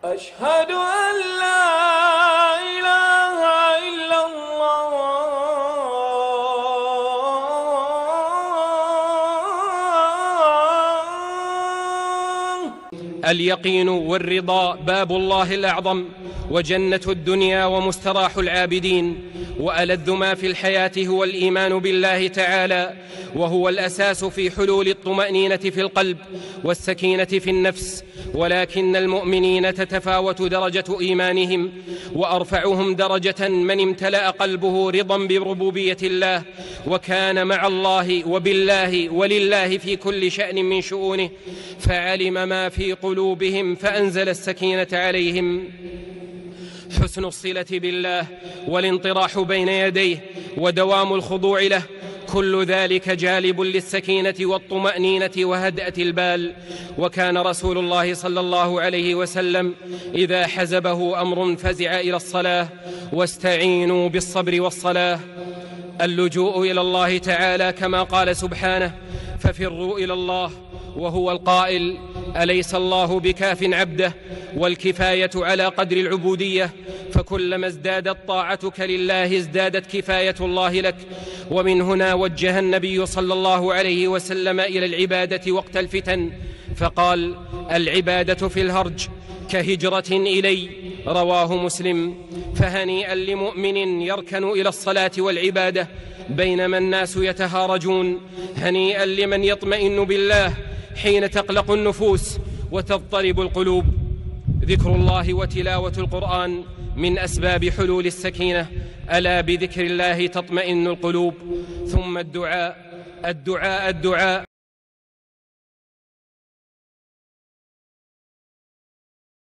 أشهد أن لا إله إلا الله. اليقين والرضا باب الله الأعظم، وجنة الدنيا ومستراح العابدين، وألذ ما في الحياة هو الإيمان بالله تعالى، وهو الأساس في حلول الطمأنينة في القلب والسكينة في النفس. ولكن المؤمنين تتفاوت درجة إيمانهم، وأرفعهم درجة من امتلأ قلبه رضا بربوبية الله، وكان مع الله وبالله ولله في كل شأن من شؤونه، فعلم ما في قلوبهم فأنزل السكينة عليهم. حسن الصلة بالله والانطراح بين يديه ودوام الخضوع له، كل ذلك جالب للسكينة والطمأنينة وهدأة البال. وكان رسول الله صلى الله عليه وسلم إذا حزبه أمر فزع إلى الصلاة، واستعينوا بالصبر والصلاة. اللجوء إلى الله تعالى كما قال سبحانه: ففروا إلى الله، وهو القائل: أليس الله بكاف عبده؟ والكفاية على قدر العبودية، فكلما ازدادت طاعتك لله ازدادت كفاية الله لك. ومن هنا وجه النبي صلى الله عليه وسلم إلى العبادة وقت الفتن، فقال: العبادة في الهرج كهجرة إلي، رواه مسلم. فهنيئا لمؤمن يركن إلى الصلاة والعبادة بينما الناس يتهارجون، هنيئا لمن يطمئن بالله حين تقلق النفوس وتضطرب القلوب. ذكر الله وتلاوة القرآن من أسباب حلول السكينة، ألا بذكر الله تطمئن القلوب. ثم الدعاء.